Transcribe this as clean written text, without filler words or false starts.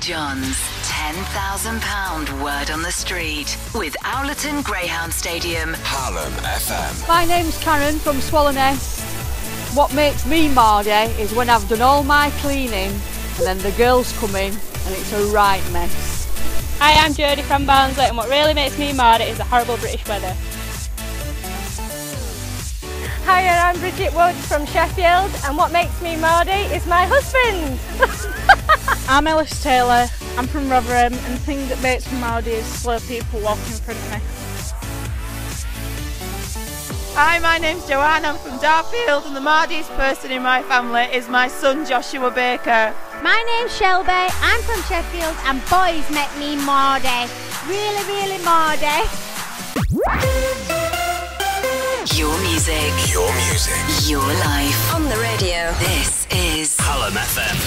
John's £10,000 word on the street with Owlerton Greyhound Stadium. Hallam FM. My name's Karen from Swallownest. What makes me mardy is when I've done all my cleaning and then the girls come in and it's a right mess. Hi, I'm Jodie from Barnsley, and what really makes me mardy is the horrible British weather. Hi, I'm Bridget Woods from Sheffield, and what makes me mardy is my husband. I'm Ellis Taylor, I'm from Rotherham, and the thing that makes me mardy is slow people walking in front of me. Hi, my name's Joanne, I'm from Darfield, and the mardiest person in my family is my son Joshua Baker. My name's Shelby, I'm from Sheffield, and boys make me mardy. Really, really mardy. Your music. Your music. Your life. On the radio. This is Hallam FM.